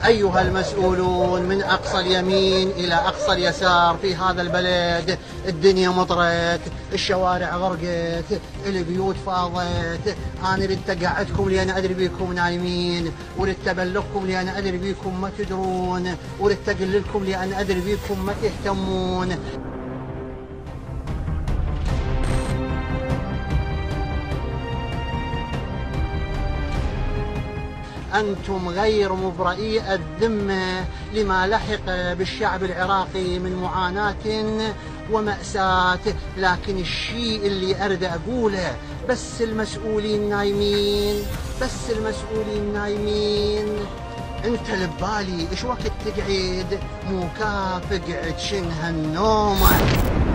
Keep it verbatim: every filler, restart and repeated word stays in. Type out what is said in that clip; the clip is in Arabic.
أيها المسؤولون من أقصى اليمين إلى أقصى اليسار في هذا البلد، الدنيا مطرت، الشوارع غرقت، البيوت فاضت. أنا ردت أقعدكم لأن أدري بيكم نايمين، وردت أبلغكم لأن أدري بيكم ما تدرون، وردت أقول لكم لأن أدري بيكم ما تهتمون. أنتم غير مبرئي الذمة لما لحق بالشعب العراقي من معاناة ومأساة، لكن الشيء اللي أريد أقوله بس المسؤولين نايمين، بس المسؤولين نايمين. أنت لبالي إيش وقت تقعد؟ مو كاف اقعد شنها النومة.